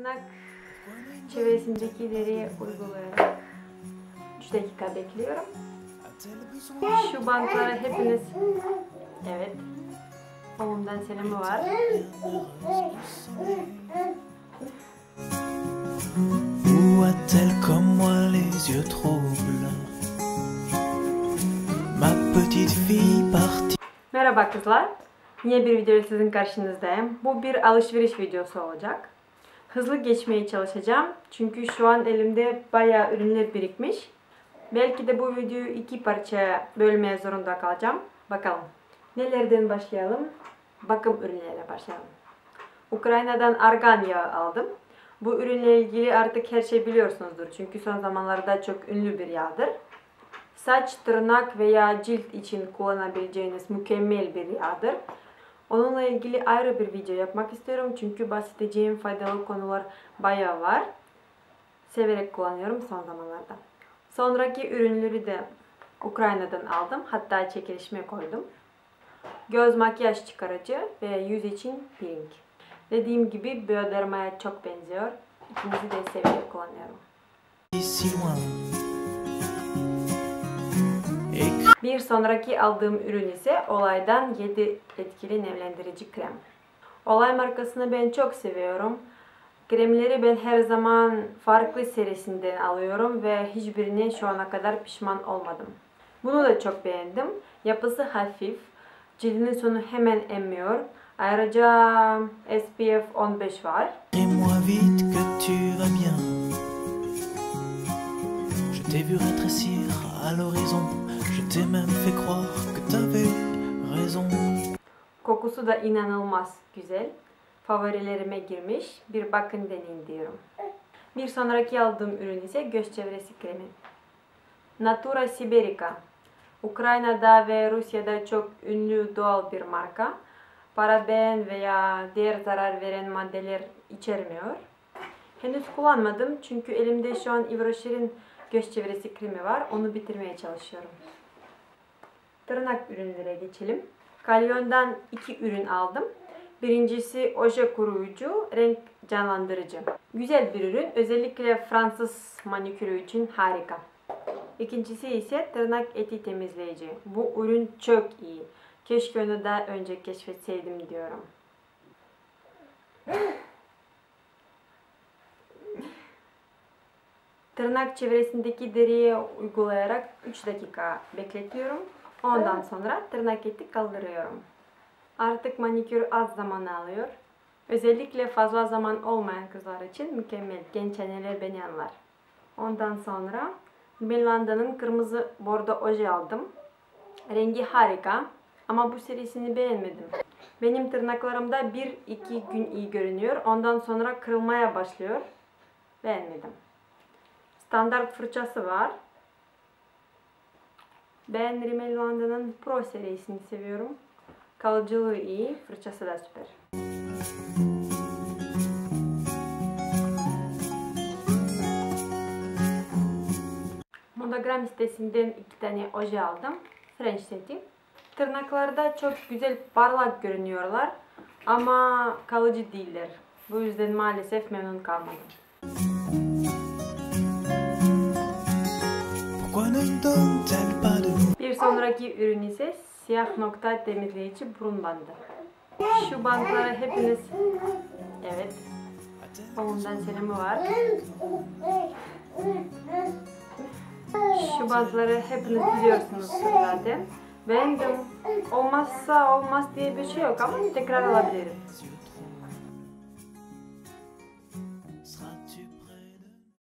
Tırnak çevresindeki deriye uygulayarak 3 dakika bekliyorum. Şu bantlara hepiniz, evet, oğlumdan selamı var. Où a-t-elle comme moi les yeux troubles? Ma petite fille partie. Merhaba kızlar. Yine bir video sizin karşınızdayım. Bu bir alışveriş videosu olacak. Hızlı geçmeye çalışacağım. Çünkü şu an elimde bayağı ürünler birikmiş. Belki de bu videoyu 2 parçaya bölmeye zorunda kalacağım. Bakalım. Nelerden başlayalım? Bakım ürünleriyle başlayalım. Ukrayna'dan argan yağı aldım. Bu ürünle ilgili artık her şey biliyorsunuzdur. Çünkü son zamanlarda çok ünlü bir yağdır. Saç, tırnak veya cilt için kullanabileceğiniz mükemmel bir yağdır. Onunla ilgili ayrı bir video yapmak istiyorum. Çünkü bahsedeceğim faydalı konular bayağı var. Severek kullanıyorum son zamanlarda. Sonraki ürünleri de Ukrayna'dan aldım. Hatta çekilişime koydum. Göz makyaj çıkarıcı ve yüz için peeling. Dediğim gibi Bioderma'ya çok benziyor. İkinizi de severek kullanıyorum. Bir sonraki aldığım ürün ise Olay'dan 7 etkili nemlendirici krem. Olay markasını ben çok seviyorum. Kremleri ben her zaman farklı serisinden alıyorum ve hiçbirine şu ana kadar pişman olmadım. Bunu da çok beğendim. Yapısı hafif, cildinin sonu hemen emmiyor. Ayrıca SPF 15 var. Kokusu da inanılmaz güzel. Favorilerime girmiş. Bir bakın deneyin diyorum. Bir sonraki aldığım ürün ise göz çevresi kremi. Natura Siberica. Ukrayna'da ve Rusya'da çok ünlü doğal bir marka. Paraben veya diğer zarar veren maddeler içermiyor. Henüz kullanmadım çünkü elimde şu an Yves Rocher'in göz çevresi kremi var. Onu bitirmeye çalışıyorum. Tırnak ürünlere geçelim. Kalyon'dan 2 ürün aldım. Birincisi oje koruyucu, renk canlandırıcı. Güzel bir ürün. Özellikle Fransız manikürü için harika. İkincisi ise tırnak eti temizleyici. Bu ürün çok iyi. Keşke onu daha önce keşfetseydim diyorum. Tırnak çevresindeki deriye uygulayarak 3 dakika bekletiyorum. Ondan sonra tırnak eti kaldırıyorum. Artık manikür az zaman alıyor. Özellikle fazla zaman olmayan kızlar için mükemmel. Genç anneler beni anlar. Ondan sonra Melanda'nın kırmızı bordo oje aldım. Rengi harika ama bu serisini beğenmedim. Benim tırnaklarımda 1-2 gün iyi görünüyor. Ondan sonra kırılmaya başlıyor. Beğenmedim. Standart fırçası var. Ben Rimmel London'ın Pro serisini seviyorum. Kalıcılığı iyi, fırçası da süper. Monogram sitesinden 2 tane oje aldım. French seti. Tırnaklarda çok güzel parlak görünüyorlar ama kalıcı değiller. Bu yüzden maalesef memnun kalmadım. Bir sonraki ürün ise siyah nokta temizleyici burun bandı. Şu bantlara hepiniz, evet, oğlumdan selamı var. Şu bantları hepiniz biliyorsunuz zaten. Beğendim. Olmazsa olmaz diye bir şey yok ama tekrar alabilirim.